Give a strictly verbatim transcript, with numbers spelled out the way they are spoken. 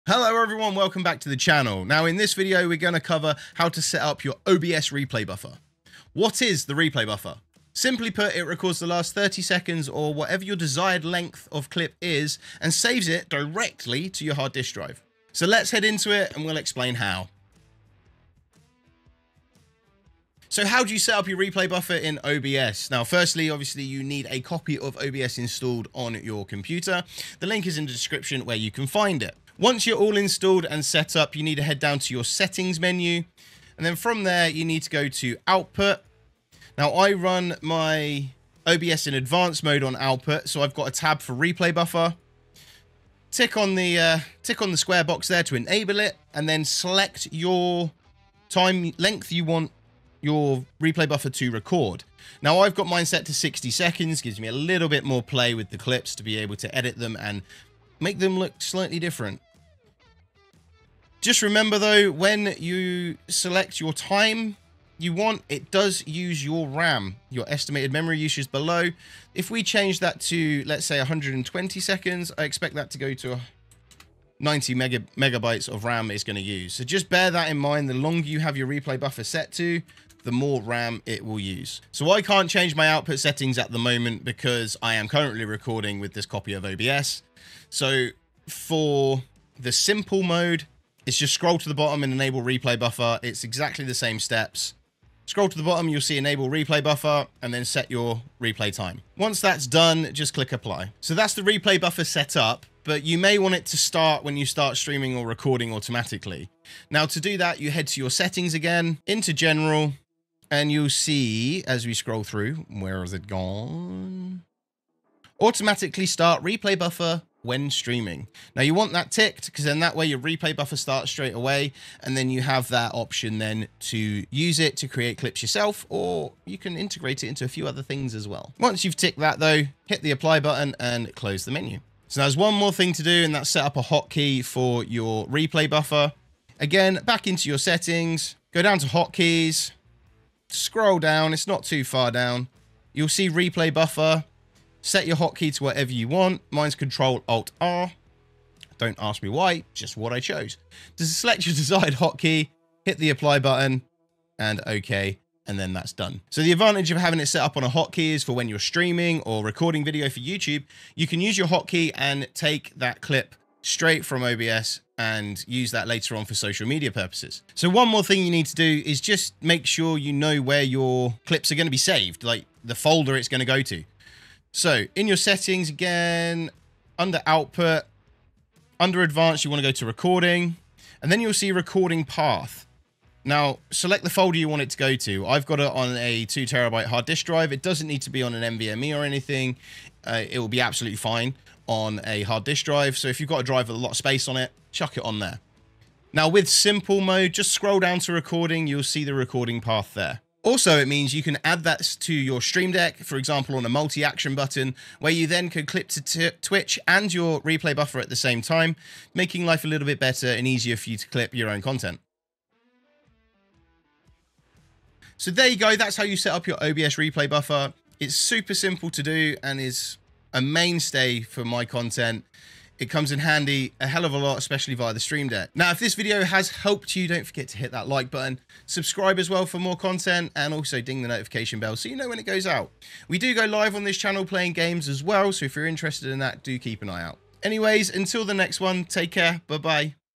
Hello everyone, welcome back to the channel. Now in this video we're going to cover how to set up your O B S Replay Buffer. What is the Replay Buffer? Simply put, it records the last thirty seconds or whatever your desired length of clip is and saves it directly to your hard disk drive. So let's head into it and we'll explain how. So how do you set up your replay buffer in O B S? Now, firstly, obviously you need a copy of O B S installed on your computer. The link is in the description where you can find it. Once you're all installed and set up, you need to head down to your settings menu. And then from there, you need to go to output. Now I run my O B S in advanced mode on output. So I've got a tab for replay buffer. Tick on the, uh, tick on the square box there to enable it, and then select your time length you want your replay buffer to record. Now I've got mine set to sixty seconds, gives me a little bit more play with the clips to be able to edit them and make them look slightly different. Just remember though, when you select your time you want, it does use your RAM, your estimated memory usage below. If we change that to, let's say one hundred twenty seconds, I expect that to go to ninety mega, megabytes of RAM it's going to use. So just bear that in mind. The longer you have your replay buffer set to, the more RAM it will use. So I can't change my output settings at the moment because I am currently recording with this copy of O B S. So for the simple mode, it's just scroll to the bottom and enable replay buffer. It's exactly the same steps. Scroll to the bottom, you'll see enable replay buffer and then set your replay time. Once that's done, just click apply. So that's the replay buffer set up, but you may want it to start when you start streaming or recording automatically. Now to do that, you head to your settings again, into general, and you'll see as we scroll through, where has it gone? Automatically start replay buffer when streaming. Now you want that ticked because then that way your replay buffer starts straight away, and then you have that option then to use it to create clips yourself, or you can integrate it into a few other things as well. Once you've ticked that though, hit the apply button and close the menu. So now there's one more thing to do, and that's set up a hotkey for your replay buffer. Again, back into your settings, go down to hotkeys, scroll down, it's not too far down. You'll see replay buffer. Set your hotkey to whatever you want. Mine's Control Alt R. Don't ask me why, just what I chose. To select your desired hotkey, hit the apply button and OK, and then that's done. So the advantage of having it set up on a hotkey is for when you're streaming or recording video for YouTube, you can use your hotkey and take that clip straight from O B S and use that later on for social media purposes. So one more thing you need to do is just make sure you know where your clips are going to be saved, like the folder it's going to go to. So in your settings again, under output, under advanced, you want to go to recording, and then you'll see recording path. Now select the folder you want it to go to. I've got it on a two terabyte hard disk drive. It doesn't need to be on an N V M e or anything. Uh, it will be absolutely fine on a hard disk drive. So if you've got a drive with a lot of space on it, chuck it on there. Now with simple mode, just scroll down to recording. You'll see the recording path there. Also, it means you can add that to your Stream Deck, for example, on a multi-action button, where you then can clip to t Twitch and your replay buffer at the same time, making life a little bit better and easier for you to clip your own content. So there you go. That's how you set up your O B S replay buffer. It's super simple to do and is a mainstay for my content. It comes in handy a hell of a lot, especially via the Stream Deck. Now, if this video has helped you, don't forget to hit that like button, subscribe as well for more content, and also ding the notification bell so you know when it goes out. We do go live on this channel playing games as well, so if you're interested in that, do keep an eye out. Anyways, until the next one, take care. Bye-bye.